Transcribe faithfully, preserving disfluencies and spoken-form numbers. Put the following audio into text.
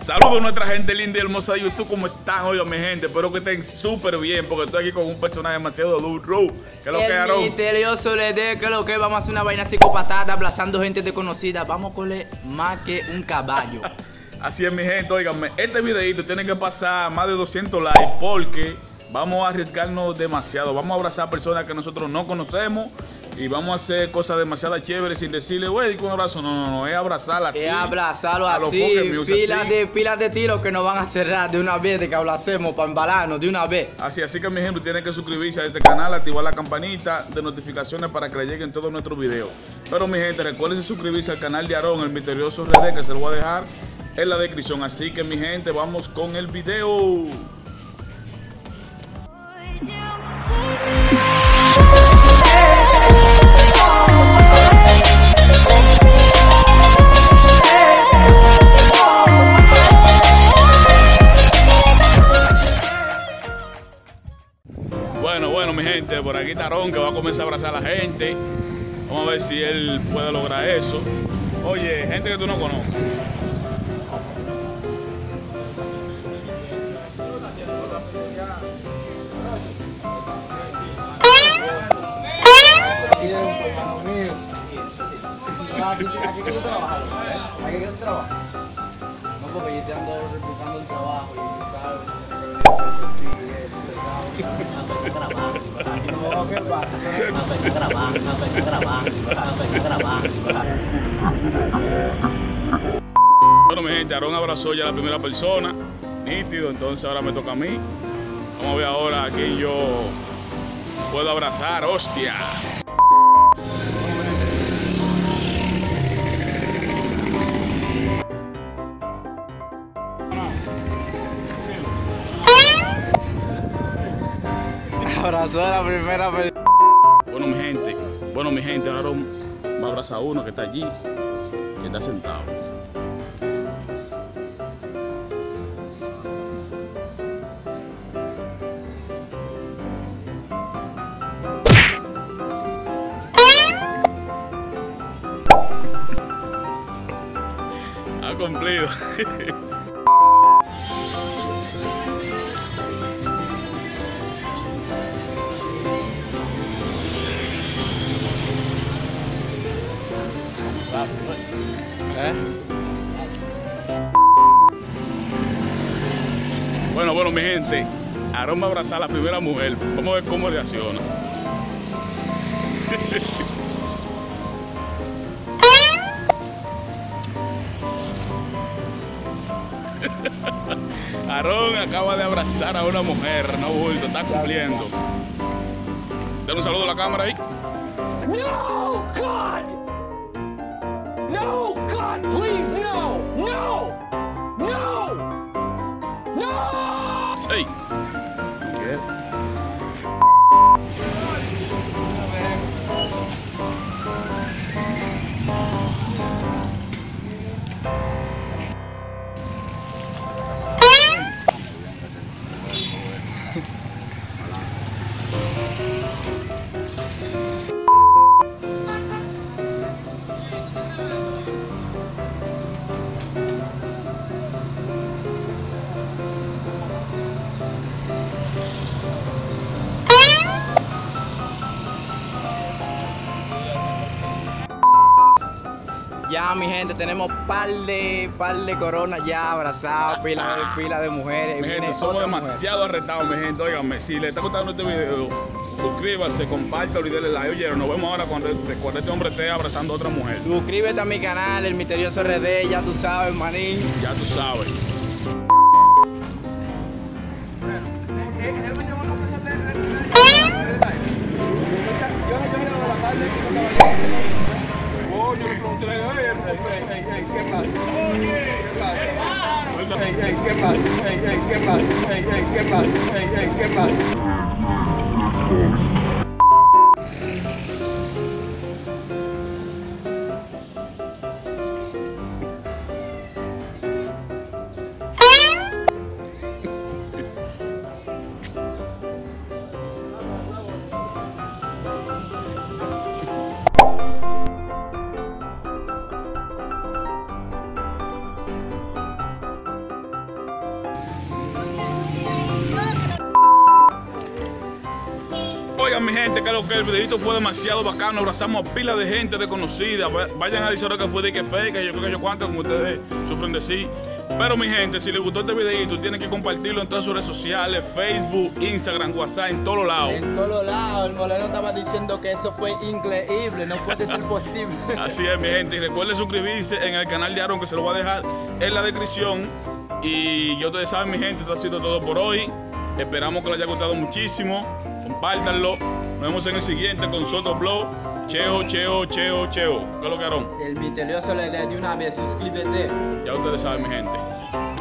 Saludos a nuestra gente linda y hermosa de YouTube. ¿Cómo están? Oigan, mi gente, espero que estén súper bien, porque estoy aquí con un personaje demasiado duro. ¿Qué es lo que El Aaron? misterioso le de que lo que vamos a hacer una vaina psicopatata, aplazando gente desconocida. Vamos a coger más que un caballo. Así es, mi gente, óiganme, este videito tiene que pasar más de doscientos likes porque vamos a arriesgarnos demasiado. Vamos a abrazar a personas que nosotros no conocemos y vamos a hacer cosas demasiado chéveres sin decirle, güey, un abrazo. No, no, no, es abrazarla así. Es abrazarlo a los así, Poké Music, pilas así. de, pilas de tiros que nos van a cerrar de una vez, de que abracemos para embalarnos de una vez. Así, así que mi gente tienen que suscribirse a este canal, activar la campanita de notificaciones para que le lleguen todos nuestros videos. Pero mi gente, recuerden suscribirse al canal de Aaron, el misterioso R D, que se lo voy a dejar en la descripción. Así que mi gente, vamos con el video. Bueno, bueno, mi gente, por aquí está Aaron, que va a comenzar a abrazar a la gente. Vamos a ver si él puede lograr eso. Oye, gente que tú no conoces. ¿Aquí que tú trabajas? ¿Aquí que tú trabajas? No, porque yo te ando replicando el trabajo y tú sabes. Sí, es pesado. Aquí no me voy a quedar. No estoy grabando, no estoy grabando, no estoy grabando. Bueno, mi gente, Aaron abrazó ya a la primera persona. Nítido, entonces ahora me toca a mí. Vamos a ver ahora a quién yo puedo abrazar. ¡Hostia! Abrazó a la primera persona. Bueno, mi gente, bueno, mi gente, ahora va a abrazar a uno que está allí, que está sentado. Ha cumplido. ¿Eh? Bueno, bueno, mi gente, Aaron va a abrazar a la primera mujer. Vamos a ver cómo reacciona. Aaron acaba de abrazar a una mujer, no bulto, está cumpliendo. Dale un saludo a la cámara ahí. No, God! No, God, please, no! No! No! No! Hey. Ya, mi gente, tenemos par de, par de coronas ya abrazados, pila de, pila de mujeres. Mi Viene gente, somos otra mujer. demasiado arrestados, mi gente. Óigame, si le está gustando este video, suscríbase, compártalo y denle like. Oye, nos vemos ahora cuando, cuando este hombre esté abrazando a otra mujer. Suscríbete a mi canal, el misterioso R D, ya tú sabes, manín. Ya tú sabes. Yo le pregunté, oye, ¿qué pasa? ¿Qué pasa? ¿Qué pasa? ¿Qué pasa? ¿Qué pasa? mi gente, que lo que el videito fue demasiado bacano. Abrazamos a pila de gente desconocida. Vayan a decir ahora que fue de que fake, que yo creo que yo cuánto, como ustedes sufren de sí. Pero mi gente, si les gustó este videito, tienen que compartirlo en todas sus redes sociales, Facebook, Instagram, WhatsApp, en todos lados. En todos lados, el Moreno estaba diciendo que eso fue increíble, no puede ser posible. Así es, mi gente, y recuerden suscribirse en el canal de Aaron, que se lo voy a dejar en la descripción. Y yo ustedes saben, mi gente, esto ha sido todo por hoy. Esperamos que les haya gustado muchísimo. Compártanlo. Nos vemos en el siguiente con Soto Blog. Cheo, cheo, cheo, cheo. ¿Qué es lo que, Aaron? El misterioso le de una vez, suscríbete. Ya ustedes saben, mi gente.